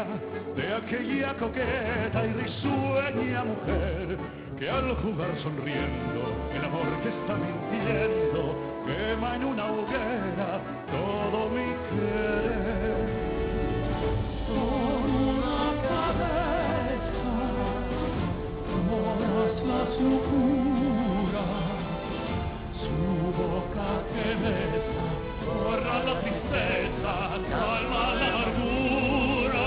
memoria de aquella coqueta y risueña mujer que al jugar sonriendo el amor que está mintiendo quema en una hoguera todo mi querer. Con una cabeza todas las locuras, su boca que besa borra la tristeza, calma la amargura.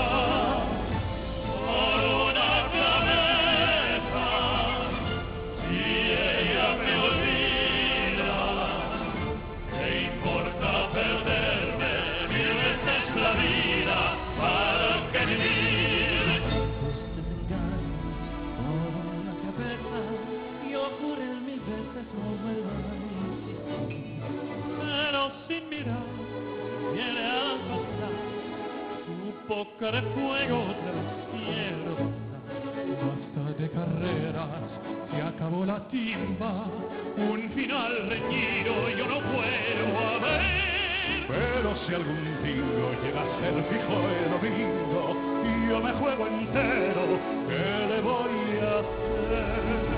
Por una cabeza, si ella me olvida, ¿qué importa perderme 1000 veces la vida? ¿Para qué vivir? Todo en la cabeza y ocurren 1000 veces, no vuelvan a insistir. Pero sin mirar, viene al pasar su boca de fuego despierta. Basta de carreras, se acabó la timba, un final reñido yo no puedo haber. Pero si algún tingo llega a ser fijo el domingo, yo me juego entero, ¿qué le voy a hacer?